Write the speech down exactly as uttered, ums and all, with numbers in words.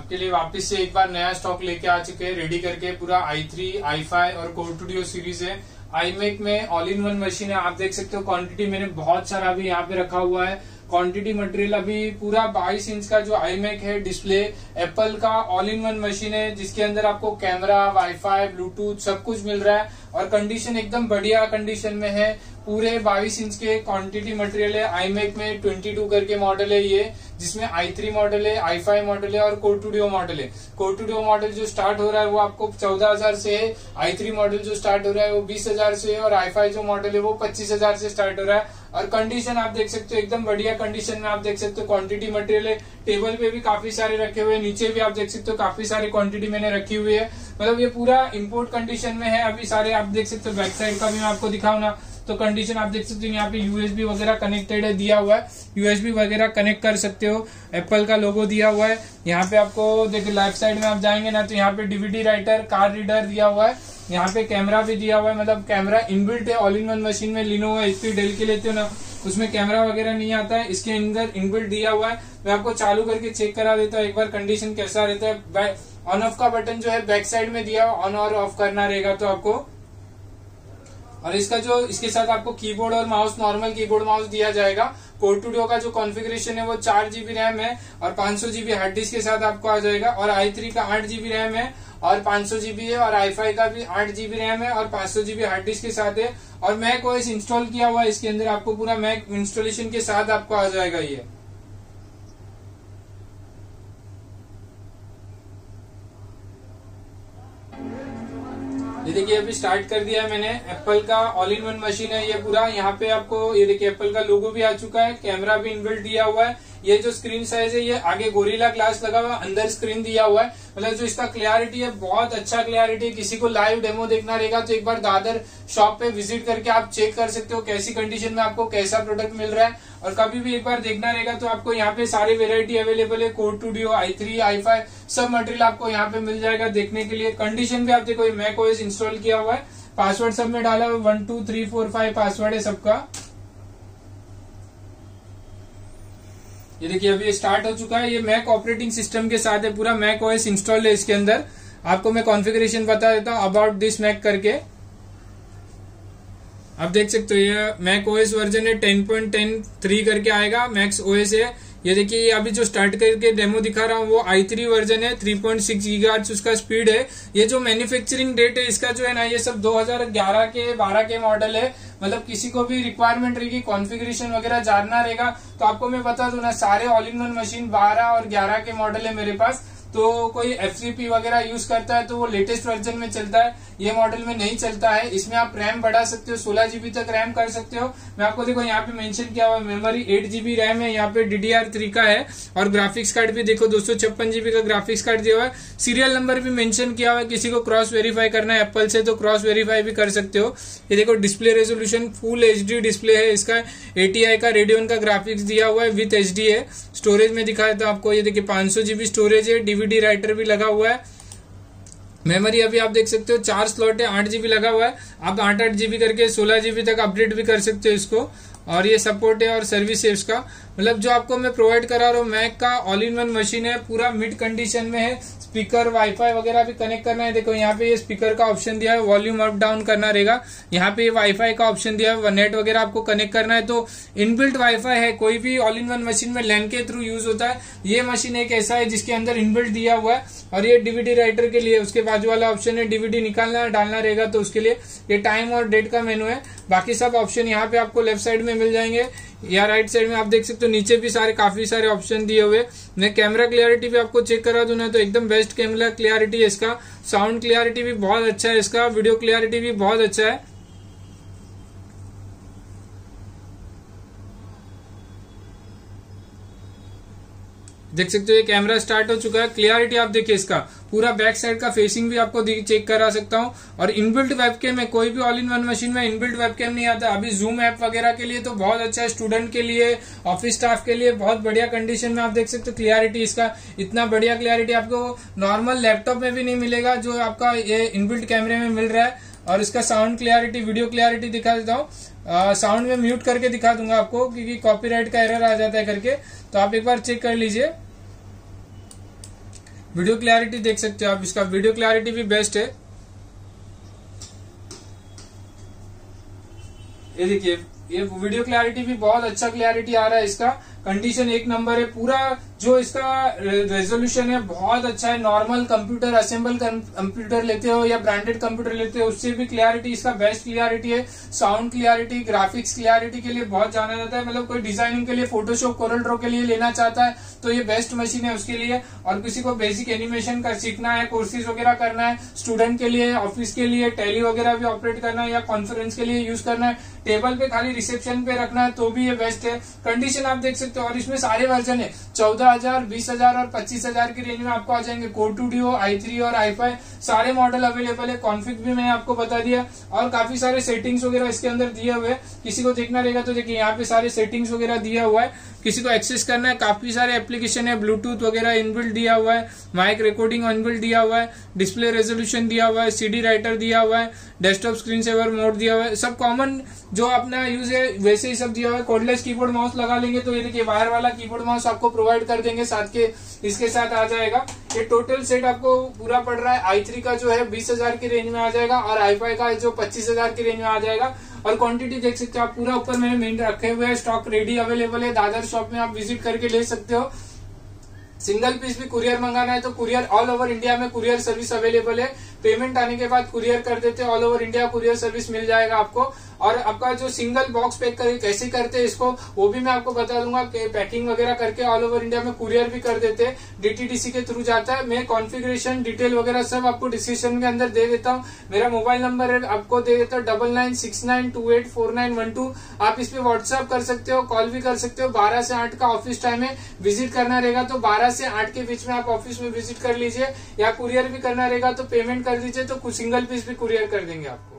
आपके लिए वापस से एक बार नया स्टॉक लेके आ चुके हैं रेडी करके। पूरा आई थ्री, आई फाइव और कोर स्टूडियो सीरीज है। iMac में ऑल इन वन मशीन है। आप देख सकते हो क्वांटिटी मैंने बहुत सारा अभी यहाँ पे रखा हुआ है। क्वांटिटी मटेरियल अभी पूरा बाईस इंच का जो iMac है डिस्प्ले एप्पल का ऑल इन वन मशीन है, जिसके अंदर आपको कैमरा, वाईफाई, ब्लूटूथ सब कुछ मिल रहा है और कंडीशन एकदम बढ़िया कंडीशन में है। पूरे बाईस इंच के क्वांटिटी मटेरियल है। iMac में बाईस करके मॉडल है ये, जिसमें आई थ्री मॉडल है, आई फाइव मॉडल है और कोर स्टूडियो मॉडल है। कोर स्टूडियो मॉडल जो स्टार्ट हो रहा है वो आपको चौदह हजार से है। आई थ्री मॉडल जो स्टार्ट हो रहा है वो बीस हजार से है और आई फाइव जो मॉडल है वो पच्चीस हजार से स्टार्ट हो रहा है। और कंडीशन आप देख सकते हो एकदम बढ़िया कंडीशन में। आप देख सकते हो क्वांटिटी मटेरियल है। टेबल पे भी काफी सारे रखे हुए हैं, नीचे भी आप देख सकते हो काफी सारी क्वांटिटी मैंने रखी हुई है। मतलब ये पूरा इम्पोर्ट कंडीशन में है अभी सारे। आप देख सकते हो बैक साइड का भी मैं आपको दिखाऊं ना तो कंडीशन आप देख सकते हो। यहाँ पे यूएसबी वगैरह कनेक्टेड है, दिया हुआ है। यूएसबी वगैरह कनेक्ट कर सकते हो। एप्पल का लोगो दिया हुआ है। यहाँ पे आपको देखिए लेफ्ट साइड में आप जाएंगे ना तो यहाँ पे डीवीडी राइटर, कार्ड रीडर दिया हुआ है। यहाँ पे कैमरा भी दिया हुआ है, मतलब कैमरा इनबिल्ट है ऑल इन वन मशीन में। लिनोवो, एचपी, डेल के लेते हो ना उसमें कैमरा वगैरह नहीं आता है, इसके अंदर इनबिल्ट दिया हुआ है। मैं आपको चालू करके चेक करा देता हूँ एक बार कंडीशन कैसा रहता है। ऑन ऑफ का बटन जो है बैक साइड में दिया हुआ, ऑन और ऑफ करना रहेगा तो आपको। और इसका जो इसके साथ आपको कीबोर्ड और माउस, नॉर्मल कीबोर्ड माउस दिया जाएगा। कोर स्टूडियो का जो कॉन्फ़िगरेशन है वो चार जीबी रैम है और पांच सौ जीबी हार्ड डिस्क के साथ आपको आ जाएगा। और आई थ्री का आठ जीबी रैम है और पांच सौ जीबी है और आई फाइव का भी आठ जीबी रैम है और पांच सौ जीबी हार्ड डिस्क के साथ है। और मैक ओएस इंस्टॉल किया हुआ है इसके अंदर, आपको पूरा मैक इंस्टॉलेशन के साथ आपको आ जाएगा ये। ये देखिए अभी स्टार्ट कर दिया है मैंने। एप्पल का ऑल इन वन मशीन है ये पूरा। यहाँ पे आपको ये देखिए एप्पल का लोगो भी आ चुका है, कैमरा भी इनबिल्ट दिया हुआ है। ये जो स्क्रीन साइज है ये आगे गोरिल्ला ग्लास लगा हुआ है, अंदर स्क्रीन दिया हुआ है। मतलब जो इसका क्लियरिटी है बहुत अच्छा क्लियरिटी है। किसी को लाइव डेमो देखना रहेगा तो एक बार दादर शॉप पे विजिट करके आप चेक कर सकते हो कैसी कंडीशन में आपको कैसा प्रोडक्ट मिल रहा है। और कभी भी एक बार देखना रहेगा तो आपको यहाँ पे सारी वेरायटी अवेलेबल है। Core studio, I three, I five सब मटेरियल आपको यहाँ पे मिल जाएगा देखने के लिए। कंडीशन भी आप देखो मैक ओएस इंस्टॉल किया हुआ है, पासवर्ड सब में डाला हुआ है, one two three four five password है सबका। ये देखिए अभी स्टार्ट हो चुका है। ये मैक ऑपरेटिंग सिस्टम के साथ है, पूरा मैक ओएस इंस्टॉल है इसके अंदर। आपको मैं कॉन्फ़िगरेशन बता देता हूँ अबाउट दिस मैक करके। आप देख सकते हो ये मैक ओएस वर्जन है टेन पॉइंट टेन थ्री करके आएगा, मैक्स ओएस है। ये देखिए ये अभी जो स्टार्ट करके डेमो दिखा रहा हूँ वो आई थ्री वर्जन है, थ्री पॉइंट सिक्स गीगाहर्ट्ज उसका स्पीड है। ये जो मैन्युफैक्चरिंग डेट है इसका जो है ना ये सब दो हज़ार ग्यारह के बारह के मॉडल है। मतलब किसी को भी रिक्वायरमेंट रहेगी कॉन्फ़िगरेशन वगैरह जानना रहेगा तो आपको मैं बता दूं ना, सारे ऑल इन वन मशीन बारह और ग्यारह के मॉडल है मेरे पास। तो कोई एफ सी पी वगैरह यूज करता है तो वो लेटेस्ट वर्जन में चलता है, ये मॉडल में नहीं चलता है। इसमें आप रैम बढ़ा सकते हो, सोलह जीबी तक रैम कर सकते हो। मैं आपको देखो यहाँ पे मेंशन किया हुआ है मेमोरी एट जीबी रैम है, यहाँ पे डी डी आर थ्री का है। और ग्राफिक्स कार्ड भी देखो दो सौ छप्पन जीबी का ग्राफिक्स कार्ड दिया हुआ है। सीरियल नंबर भी मेंशन किया हुआ है, किसी को क्रॉस वेरीफाई करना है एप्पल से तो क्रॉस वेरीफाई भी कर सकते हो। ये देखो display resolution full H D display है इसका। ए टी आई का रेडियन का ग्राफिक्स दिया हुआ है विथ एच डी है। स्टोरेज में दिखाया था आपको, ये देखिए पांच सौ जीबी स्टोरेज है, डीवीडी राइटर भी लगा हुआ है। मेमोरी अभी आप देख सकते हो चार स्लॉट है, आठ जीबी लगा हुआ है। आप आठ आठ जीबी करके सोलह जीबी तक अपडेट भी कर सकते हो इसको। और ये सपोर्ट है और सर्विस है इसका। मतलब जो आपको मैं प्रोवाइड करा रहा हूँ मैक का ऑल इन वन मशीन है, पूरा मिड कंडीशन में है। स्पीकर, वाईफाई वगैरह भी कनेक्ट करना है। देखो यहाँ पे ये स्पीकर का ऑप्शन दिया है, वॉल्यूम अप डाउन करना रहेगा। यहाँ पे ये वाईफाई का ऑप्शन दिया है, नेट वगैरह आपको कनेक्ट करना है तो इनबिल्ट वाईफाई है। कोई भी ऑल इन वन मशीन में लैन के थ्रू यूज होता है। ये मशीन एक ऐसा है जिसके अंदर इनबिल्ट दिया हुआ है। और ये डीवीडी राइटर के लिए उसके बाजू वाला ऑप्शन है, डीवीडी निकालना डालना रहेगा तो उसके लिए ये टाइम और डेट का मेनू है। बाकी सब ऑप्शन यहाँ पे आपको लेफ्ट साइड में मिल जाएंगे या राइट साइड में आप देख सकते हो। नीचे भी सारे काफी सारे ऑप्शन दिए हुए। मैं कैमरा क्लियरिटी भी आपको चेक करा दूं ना तो एकदम बेस्ट कैमरा क्लियरिटी है इसका। साउंड क्लियरिटी भी बहुत अच्छा है इसका, वीडियो क्लियरिटी भी बहुत अच्छा है। देख सकते हो ये कैमरा स्टार्ट हो चुका है। क्लियरिटी आप देखिए इसका, पूरा बैक साइड का फेसिंग भी आपको चेक करा सकता हूँ। और इनबिल्ट वेबकैम है, कोई भी ऑल इन वन मशीन में इनबिल्ट वेबकैम नहीं आता। अभी जूम ऐप वगैरह के लिए तो बहुत अच्छा है, स्टूडेंट के लिए, ऑफिस स्टाफ के लिए बहुत बढ़िया कंडीशन में। आप देख सकते हो क्लियरिटी इसका, इतना बढ़िया क्लियरिटी आपको नॉर्मल लैपटॉप में भी नहीं मिलेगा जो आपका ये इनबिल्ट कैमरे में मिल रहा है। और इसका साउंड क्लियरिटी, वीडियो क्लियरिटी दिखा देता हूँ। साउंड में म्यूट करके दिखा दूंगा आपको क्योंकि कॉपीराइट का एरर आ जाता है करके, तो आप एक बार चेक कर लीजिए। वीडियो क्लैरिटी देख सकते हो आप, इसका वीडियो क्लैरिटी भी बेस्ट है। ये देखिए, ये वीडियो क्लैरिटी भी बहुत अच्छा क्लैरिटी आ रहा है, इसका कंडीशन एक नंबर है। पूरा जो इसका रेजोल्यूशन है बहुत अच्छा है। नॉर्मल कंप्यूटर, असेंबल कंप्यूटर लेते हो या ब्रांडेड कंप्यूटर लेते हो, उससे भी क्लियरिटी इसका बेस्ट क्लियरिटी है। साउंड क्लियरिटी, ग्राफिक्स क्लियरिटी के लिए बहुत जाना जाता है। मतलब कोई डिजाइनिंग के लिए, फोटोशॉप, कोरल ड्रॉ के लिए लेना चाहता है तो ये बेस्ट मशीन है उसके लिए। और किसी को बेसिक एनिमेशन का सीखना है, कोर्सेज वगैरह करना है, स्टूडेंट के लिए, ऑफिस के लिए, टैली वगैरह भी ऑपरेट करना है या कॉन्फ्रेंस के लिए यूज करना है, टेबल पे खाली रिसेप्शन पे रखना है तो भी ये बेस्ट है। कंडीशन आप देख सकते हो। और इसमें सारे वर्जन है, चौदह हजार, बीस हजार और पच्चीस हजार की रेंज में आपको आ जाएंगे। Core two duo, I three और आई फाइव सारे मॉडल अवेलेबल है। कॉन्फिग भी मैंने आपको बता दिया और काफी सारे सेटिंग्स वगैरह इसके अंदर दिए हुए हैं। किसी को देखना रहेगा तो देखिए यहाँ पे सारे सेटिंग्स वगैरह दिया हुआ है। किसी को एक्सेस करना है, काफी सारे एप्लीकेशन है, ब्लूटूथ वगैरह इनबिल्ट दिया हुआ है, माइक रिकॉर्डिंग इनबिल्ट दिया हुआ है, डिस्प्ले रेजोल्यूशन दिया हुआ है, सीडी राइटर दिया हुआ है, डेस्कटॉप स्क्रीन सेवर मोड दिया हुआ है। सब कॉमन जो अपना यूज है वैसे ही सब दिया हुआ है। कॉर्डलेस कीबोर्ड माउस लगा लेंगे तो ये देखिए वायर वाला कीबोर्ड माउस आपको प्रोवाइड कर देंगे साथ के, इसके साथ आ जाएगा। ये टोटल सेट आपको पूरा पड़ रहा है आई थ्री का जो है बीस हजार की रेंज में आ जाएगा और आई फाइव का जो पच्चीस हजार की रेंज में आ जाएगा। और क्वांटिटी देख सकते हो आप, पूरा ऊपर मैंने मेन रखे हुए हैं, स्टॉक रेडी अवेलेबल है। दादर शॉप में आप विजिट करके ले सकते हो। सिंगल पीस भी कुरियर मंगाना है तो कुरियर ऑल ओवर इंडिया में कुरियर सर्विस अवेलेबल है। पेमेंट आने के बाद कुरियर कर देते हैं, all over India courier service मिल जाएगा आपको। और आपका जो सिंगल बॉक्स पैक कर कैसे करते हैं इसको वो भी मैं आपको बता दूंगा कि पैकिंग वगैरह करके ऑल ओवर इंडिया में कुरियर भी कर देते हैं। डीटीडीसी के थ्रू जाता है। मैं कॉन्फ़िगरेशन डिटेल वगैरह सब आपको डिस्क्रिप्शन के अंदर दे देता हूँ। मेरा मोबाइल नंबर है आपको दे देता हूँ, double nine six nine two eight four nine one two. आप इस पे व्हाट्सएप कर सकते हो, कॉल भी कर सकते हो। बारह से आठ का ऑफिस टाइम है। विजिट करना रहेगा तो बारह से आठ के बीच में आप ऑफिस में विजिट कर लीजिए, या कुरियर भी करना रहेगा तो पेमेंट कर दीजिए तो कुछ सिंगल पीस भी कुरियर कर देंगे आपको।